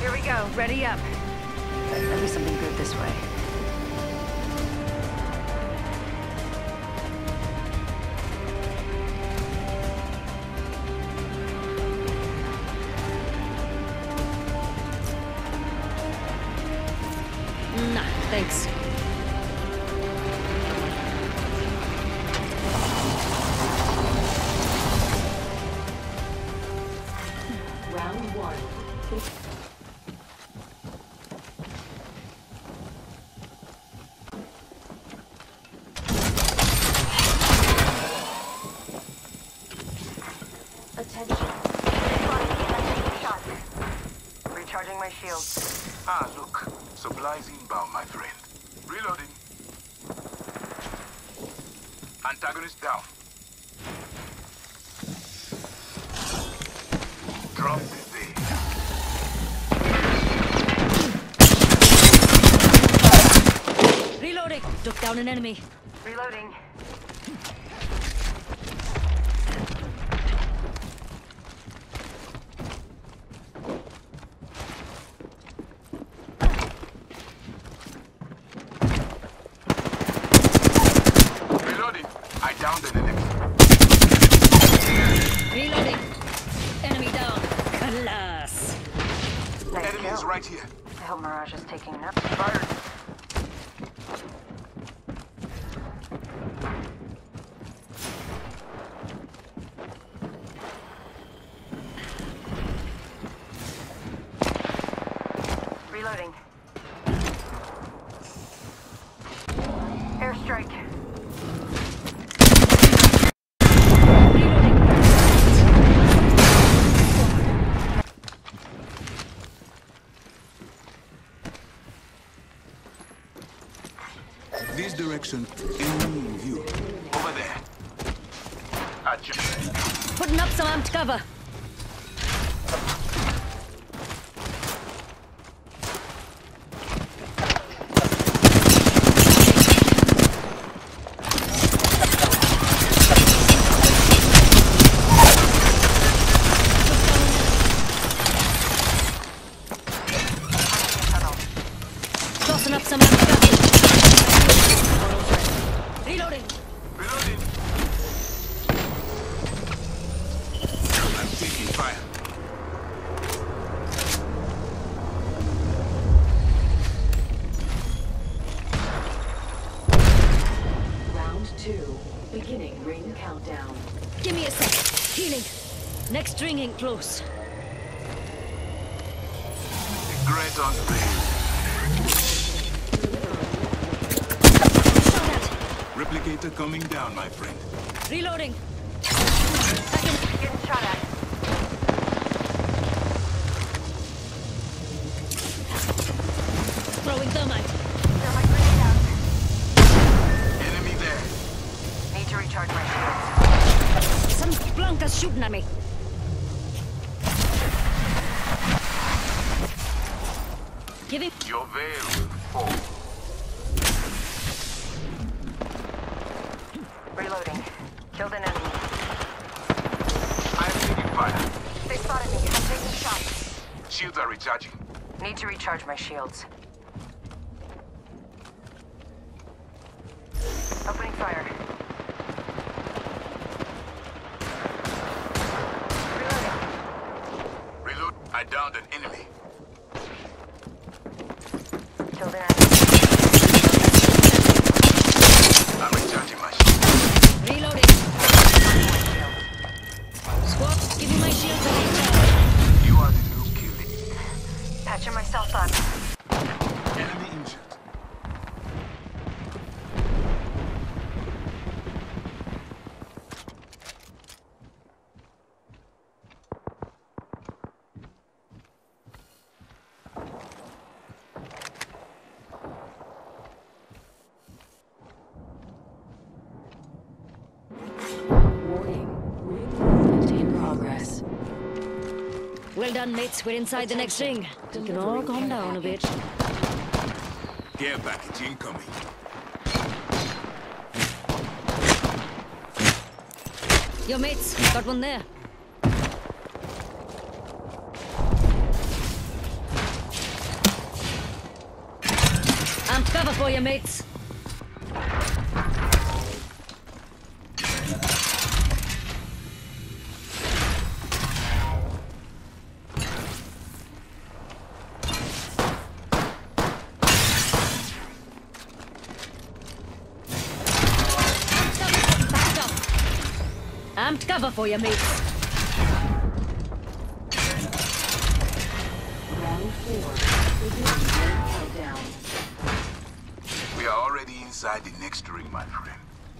Here we go. Ready up. There'll be something good this way. Nah, thanks. Round one. Attention. Recharging my shields. Ah, look. Supplies inbound, my friend. Reloading. Antagonist down. Drop the thing. Reloading! Took down an enemy. Reloading. Reloading. I downed an enemy. Reloading! Enemy down. Alas! Nice Enemy is kill. right here. I hope Mirage is taking notes. Fired. Reloading. Airstrike. This direction, enemy in view. Over there. Adjust. Putting up some amped cover. Tossing up some amped cover. Reloading! Reloading. I'm taking fire. Round two. Beginning ring countdown. Give me a sec. Healing. Next ring ain't close. Great on play. Shot at. Replicator coming down, my friend. Reloading. Getting shot at. Throwing thermite. Thermite grenade out. Enemy there. Need to recharge my shields. Some blankers shooting at me. Giving. Your veil will fall. Reloading. Killed an enemy. I'm taking fire. They spotted me. I'm taking shots. Shields are recharging. Need to recharge my shields. Opening fire. Reloading. Reload. I downed an enemy. Killed an enemy. I'm recharging my shield. Reloading. Squad, give me my shields and recharge. You are the new killing. Patching myself up. Enemy injured. Warning. Ring movement in progress. Well done, mates. We're inside the next ring. You can all calm down a bit. Care package incoming. Yo, mates. Got one there. cover for you, mates. Amped cover for you, mates. Round 4. Beginning ring countdown. We are already inside the next ring, my friend.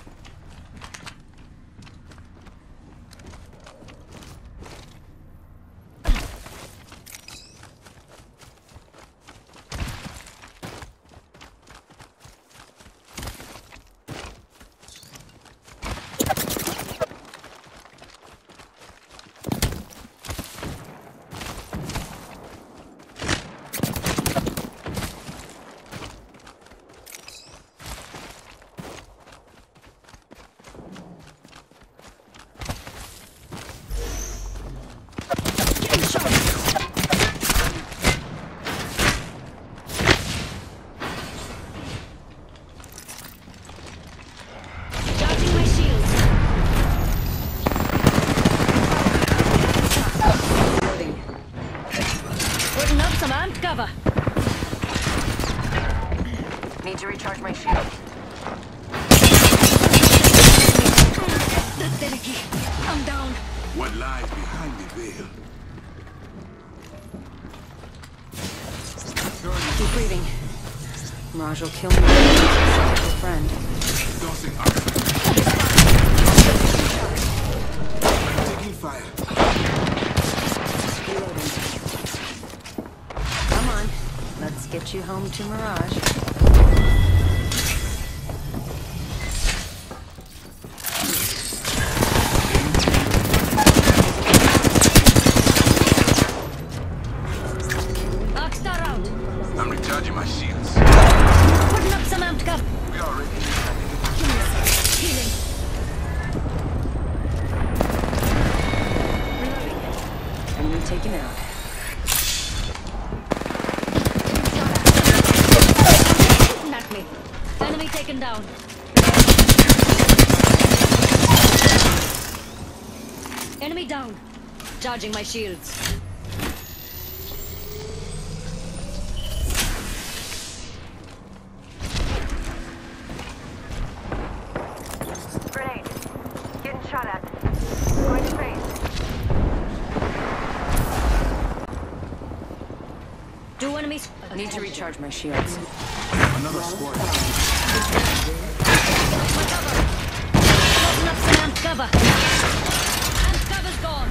Charging my shields. Loading. Putting up some amped cover. Need to recharge my shield. That's delicate. I'm down. What lies behind the veil? Keep breathing. Mirage will kill me. Your friend. Dosing up. Taking fire. Reloading. Come on. Let's get you home to Mirage. Oxstar out. I'm recharging my shields. Putting up some amped cover. We are already Healing. Reloading. Enemy taken out. Shooting at me. Enemy taken down. Enemy down. Charging my shields. Grenade. Getting shot at. Going to base. Two enemies. Need to recharge my shields. another squad. My cover. Open up some amped cover. Amped cover's gone.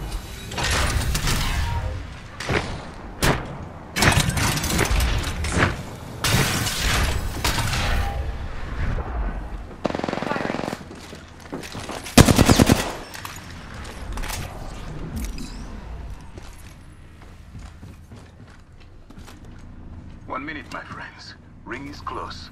One minute, my friends. Ring is close.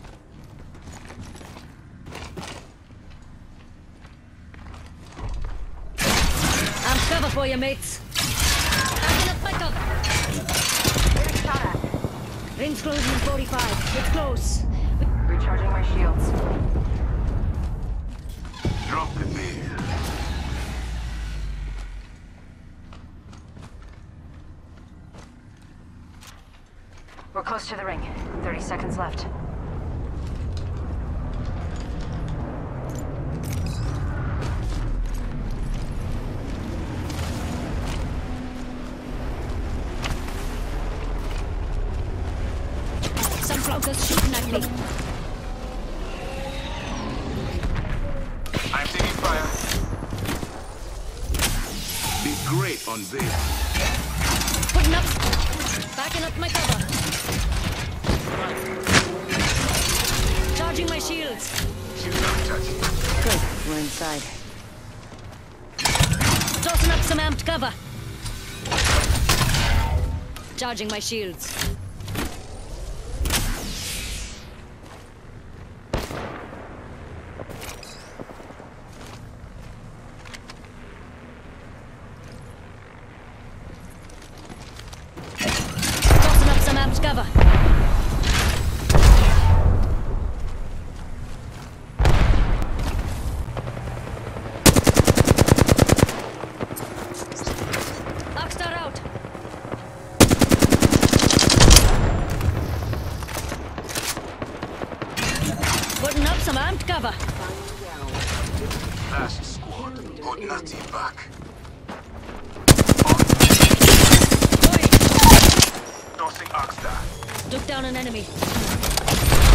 Amped cover for you, mates. Backing up my cover. Getting shot at. Ring's closing in 45. It's close. Recharging my shields. Drop the veil. We're close to the ring. 30 seconds left. Some floaters shooting at me. I'm taking fire. Be great on veil. Putting up. Backing up my cover. Charging my shields. Shield not touching. Good. We're inside. Tossing up some amped cover. Charging my shields. Tossing up some amped cover. back. Going. Tossing Oxstar. Took down an enemy.